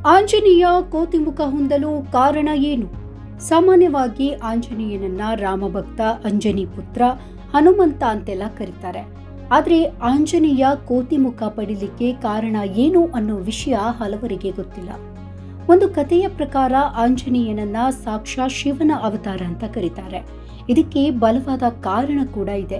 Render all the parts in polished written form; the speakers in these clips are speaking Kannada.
ಆಂಜನೇಯ ಕೋತಿಮುಖ ಹೊಂದಲು ಕಾರಣ ಏನು? ಸಾಮಾನ್ಯವಾಗಿ ಆಂಜನೇಯನನ್ನ ರಾಮಭಕ್ತ, ಅಂಜನಿ ಪುತ್ರ, ಹನುಮಂತ ಅಂತೆಲ್ಲ ಕರೀತಾರೆ. ಆದರೆ ಆಂಜನೇಯ ಕೋತಿಮುಖ ಪಡಿಲಿಕ್ಕೆ ಕಾರಣ ಏನು ಅನ್ನೋ ವಿಷಯ ಹಲವರಿಗೆ ಗೊತ್ತಿಲ್ಲ. ಒಂದು ಕಥೆಯ ಪ್ರಕಾರ ಆಂಜನೇಯನನ್ನ ಸಾಕ್ಷಾತ್ ಶಿವನ ಅವತಾರ ಅಂತ ಕರೀತಾರೆ. ಇದಕ್ಕೆ ಬಲವಾದ ಕಾರಣ ಕೂಡ ಇದೆ.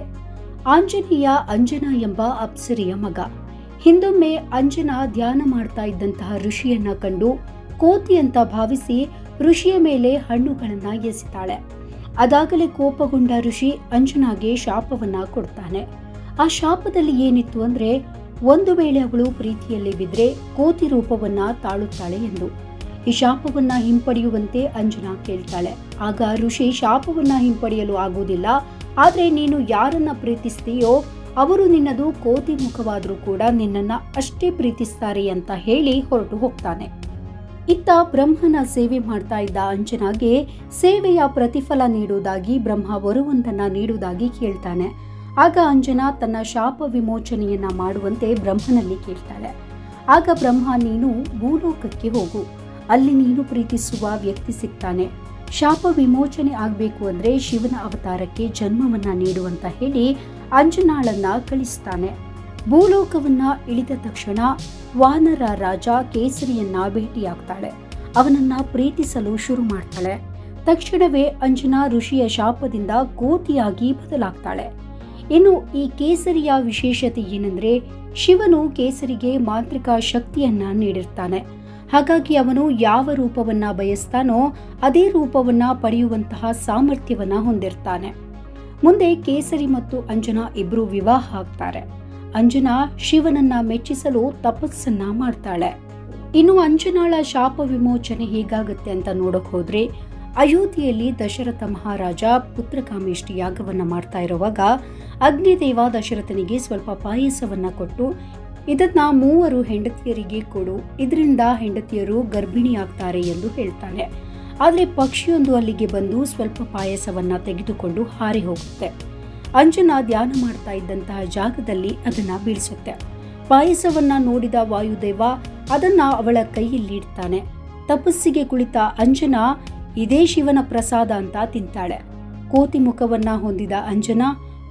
ಆಂಜನೇಯ ಅಂಜನಾ ಎಂಬ ಅಪ್ಸರೆಯ ಮಗ. ಹಿಂದೊಮ್ಮೆ ಅಂಜನಾ ಧ್ಯಾನ ಮಾಡ್ತಾ ಇದ್ದಂತಹ ಋಷಿಯನ್ನ ಕಂಡು ಕೋತಿ ಅಂತ ಭಾವಿಸಿ ಋಷಿಯ ಮೇಲೆ ಹಣ್ಣುಗಳನ್ನ ಎಸೆತಾಳೆ. ಅದಾಗಲೇ ಕೋಪಗೊಂಡ ಋಷಿ ಅಂಜನಾಗೆ ಶಾಪವನ್ನ ಕೊಡ್ತಾನೆ. ಆ ಶಾಪದಲ್ಲಿ ಏನಿತ್ತು ಅಂದ್ರೆ, ಒಂದು ವೇಳೆ ಅವಳು ಪ್ರೀತಿಯಲ್ಲಿ ಬಿದ್ರೆ ಕೋತಿ ರೂಪವನ್ನ ತಾಳುತ್ತಾಳೆ ಎಂದು. ಈ ಶಾಪವನ್ನ ಹಿಂಪಡೆಯುವಂತೆ ಅಂಜನಾ ಕೇಳ್ತಾಳೆ. ಆಗ ಋಷಿ ಶಾಪವನ್ನ ಹಿಂಪಡೆಯಲು ಆಗುವುದಿಲ್ಲ, ಆದ್ರೆ ನೀನು ಯಾರನ್ನ ಪ್ರೀತಿಸ್ತೀಯೋ ಅವರು ನಿನ್ನದು ಕೋತಿ ಮುಖವಾದ್ರೂ ಕೂಡ ನಿನ್ನನ್ನ ಅಷ್ಟೇ ಪ್ರೀತಿಸ್ತಾರೆ ಅಂತ ಹೇಳಿ ಹೊರಟು ಹೋಗ್ತಾನೆ. ಇತ್ತ ಬ್ರಹ್ಮನ ಸೇವೆ ಮಾಡ್ತಾ ಇದ್ದ ಅಂಜನಾಗೆ ಸೇವೆಯ ಪ್ರತಿಫಲ ನೀಡುವುದಾಗಿ ಬ್ರಹ್ಮ ವರವೊಂದನ್ನ ನೀಡುವುದಾಗಿ ಕೇಳ್ತಾನೆ. ಆಗ ಅಂಜನಾ ತನ್ನ ಶಾಪ ವಿಮೋಚನೆಯನ್ನ ಮಾಡುವಂತೆ ಬ್ರಹ್ಮನಲ್ಲಿ ಕೇಳ್ತಾಳೆ. ಆಗ ಬ್ರಹ್ಮ, ನೀನು ಭೂಲೋಕಕ್ಕೆ ಹೋಗು, ಅಲ್ಲಿ ನೀನು ಪ್ರೀತಿಸುವ ವ್ಯಕ್ತಿ ಸಿಗ್ತಾನೆ. ಶಾಪ ವಿಮೋಚನೆ ಆಗ್ಬೇಕು ಅಂದ್ರೆ ಶಿವನ ಅವತಾರಕ್ಕೆ ಜನ್ಮವನ್ನ ನೀಡುವಂತ ಹೇಳಿ ಅಂಜನಾಳನ್ನ ಕಳಿಸ್ತಾನೆ. ಭೂಲೋಕವನ್ನ ಇಳಿದ ತಕ್ಷಣ ವಾನರ ರಾಜ ಕೇಸರಿಯನ್ನ ಭೇಟಿಯಾಗ್ತಾಳೆ. ಅವನನ್ನ ಪ್ರೀತಿಸಲು ಶುರು ಮಾಡ್ತಾಳೆ. ತಕ್ಷಣವೇ ಅಂಜನಾ ಋಷಿಯ ಶಾಪದಿಂದ ಕೋತಿಯಾಗಿ ಬದಲಾಗ್ತಾಳೆ. ಇನ್ನು ಈ ಕೇಸರಿಯ ವಿಶೇಷತೆ ಏನಂದ್ರೆ, ಶಿವನು ಕೇಸರಿಗೆ ಮಾಂತ್ರಿಕ ಶಕ್ತಿಯನ್ನ ನೀಡಿರ್ತಾನೆ. ಹಾಗಾಗಿ ಅವನು ಯಾವ ರೂಪವನ್ನ ಬಯಸ್ತಾನೋ ಅದೇ ರೂಪವನ್ನ ಪಡೆಯುವಂತಹ ಸಾಮರ್ಥ್ಯವನ್ನ ಹೊಂದಿರ್ತಾನೆ. ಮುಂದೆ ಕೇಸರಿ ಮತ್ತು ಅಂಜನಾ ಇಬ್ರು ವಿವಾಹ ಆಗ್ತಾರೆ. ಅಂಜನಾ ಶಿವನನ್ನ ಮೆಚ್ಚಿಸಲು ತಪಸ್ಸನ್ನ ಮಾಡ್ತಾಳೆ. ಇನ್ನು ಅಂಜನಾಳ ಶಾಪ ವಿಮೋಚನೆ ಹೇಗಾಗುತ್ತೆ ಅಂತ ನೋಡಕ್ ಹೋದ್ರೆ, ಅಯೋಧ್ಯೆಯಲ್ಲಿ ದಶರಥ ಮಹಾರಾಜ ಪುತ್ರಕಾಮೇಷ್ಟಿ ಯಾಗವನ್ನ ಮಾಡ್ತಾ ಇರುವಾಗ ಅಗ್ನಿದೇವ ದಶರಥನಿಗೆ ಸ್ವಲ್ಪ ಪಾಯಸವನ್ನ ಕೊಟ್ಟು, ಇದನ್ನ 3 ಹೆಂಡತಿಯರಿಗೆ ಕೊಡು, ಇದರಿಂದ ಹೆಂಡತಿಯರು ಗರ್ಭಿಣಿಯಾಗ್ತಾರೆ ಎಂದು ಹೇಳ್ತಾನೆ. ಆದರೆ ಪಕ್ಷಿಯೊಂದು ಅಲ್ಲಿಗೆ ಬಂದು ಸ್ವಲ್ಪ ಪಾಯಸವನ್ನ ತೆಗೆದುಕೊಂಡು ಹಾರಿ ಹೋಗುತ್ತೆ. ಅಂಜನಾ ಧ್ಯಾನ ಮಾಡ್ತಾ ಇದ್ದಂತಹ ಜಾಗದಲ್ಲಿ ಅದನ್ನ ಬೀಳಿಸುತ್ತೆ. ಪಾಯಸವನ್ನ ನೋಡಿದ ವಾಯುದೇವ ಅದನ್ನ ಅವಳ ಕೈಯಲ್ಲಿ ಇಡ್ತಾನೆ. ತಪಸ್ಸಿಗೆ ಕುಳಿತ ಅಂಜನಾ ಇದೇ ಶಿವನ ಪ್ರಸಾದ ಅಂತ ತಿಂತಾಳೆ. ಕೋತಿ ಮುಖವನ್ನ ಹೊಂದಿದ ಅಂಜನಾ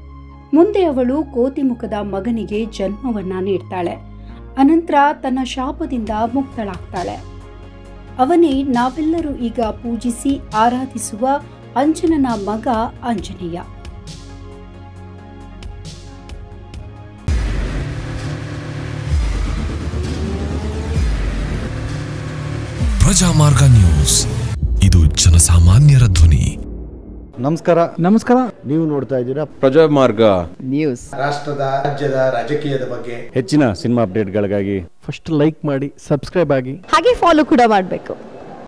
ಮುಂದೆ ಅವಳು ಕೋತಿ ಮುಖದ ಮಗನಿಗೆ ಜನ್ಮವನ್ನ ನೀಡ್ತಾಳೆ. ಅನಂತರ ತನ್ನ ಶಾಪದಿಂದ ಮುಕ್ತಳಾಗ್ತಾಳೆ. ಅವನೇ ನಾವೆಲ್ಲರೂ ಈಗ ಪೂಜಿಸಿ ಆರಾಧಿಸುವ ಅಂಜನನ ಮಗ ಆಂಜನೇಯ. ಪ್ರಜಾಮಾರ್ಗ ನ್ಯೂಸ್, ಇದು ಜನಸಾಮಾನ್ಯರ ಧ್ವನಿ. ನಮಸ್ಕಾರ. ನೀವು ನೋಡ್ತಾ ಇದ್ದೀರಾ ಪ್ರಜಾಮಾರ್ಗ ನ್ಯೂಸ್. ರಾಷ್ಟ್ರದ, ರಾಜ್ಯದ, ರಾಜಕೀಯದ ಬಗ್ಗೆ ಹೆಚ್ಚಿನ ಸಿನಿಮಾ ಅಪ್ಡೇಟ್ಗಳಿಗಾಗಿ ಫಸ್ಟ್ ಲೈಕ್ ಮಾಡಿ, ಸಬ್ಸ್ಕ್ರೈಬ್ ಆಗಿ, ಹಾಗೆ ಫಾಲೋ ಕೂಡ ಮಾಡಬೇಕು.